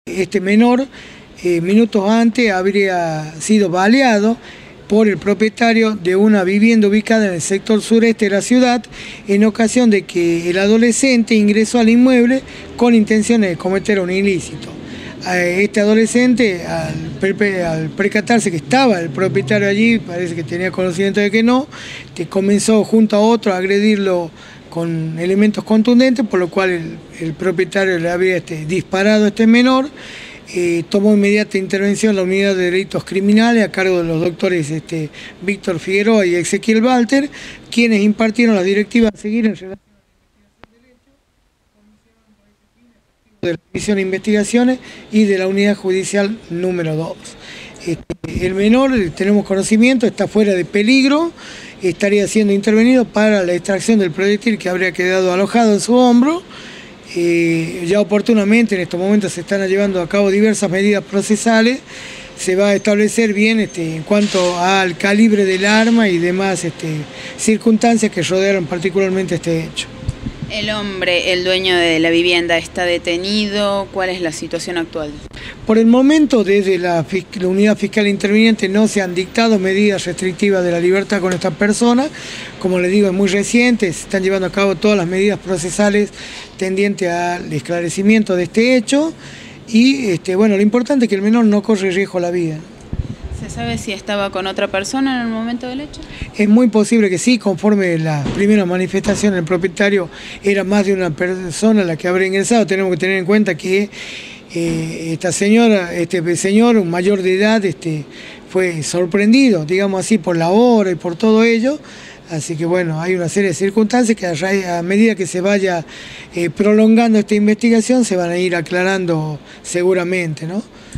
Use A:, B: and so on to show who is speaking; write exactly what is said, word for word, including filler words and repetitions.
A: Este menor, eh, minutos antes, habría sido baleado por el propietario de una vivienda ubicada en el sector sureste de la ciudad, en ocasión de que el adolescente ingresó al inmueble con intenciones de cometer un ilícito. Este adolescente, al, pre al percatarse que estaba el propietario allí, parece que tenía conocimiento de que no, que comenzó junto a otro a agredirlo con elementos contundentes, por lo cual el, el propietario le había este, disparado a este menor. Eh, tomó inmediata intervención la unidad de delitos criminales a cargo de los doctores este, Víctor Figueroa y Ezequiel Walter, quienes impartieron las directivas a seguir en relación de la División de Investigaciones y de la Unidad Judicial número dos. Este, el menor, tenemos conocimiento, está fuera de peligro, estaría siendo intervenido para la extracción del proyectil que habría quedado alojado en su hombro. Eh, ya oportunamente en estos momentos se están llevando a cabo diversas medidas procesales, se va a establecer bien este, en cuanto al calibre del arma y demás este, circunstancias que rodearon particularmente este hecho.
B: El hombre, el dueño de la vivienda, está detenido. ¿Cuál es la situación actual?
A: Por el momento, desde la, la unidad fiscal interviniente no se han dictado medidas restrictivas de la libertad con esta persona. Como les digo, es muy reciente, se están llevando a cabo todas las medidas procesales tendientes al esclarecimiento de este hecho. Y este, bueno, lo importante es que el menor no corre riesgo a la vida.
B: ¿Se sabe si estaba con otra persona en el momento del hecho?
A: Es muy posible que sí, conforme la primera manifestación del propietario era más de una persona la que habría ingresado. Tenemos que tener en cuenta que eh, esta señora, este señor, un mayor de edad, este, fue sorprendido, digamos así, por la hora y por todo ello. Así que bueno, hay una serie de circunstancias que a, a medida que se vaya eh, prolongando esta investigación se van a ir aclarando seguramente, ¿no?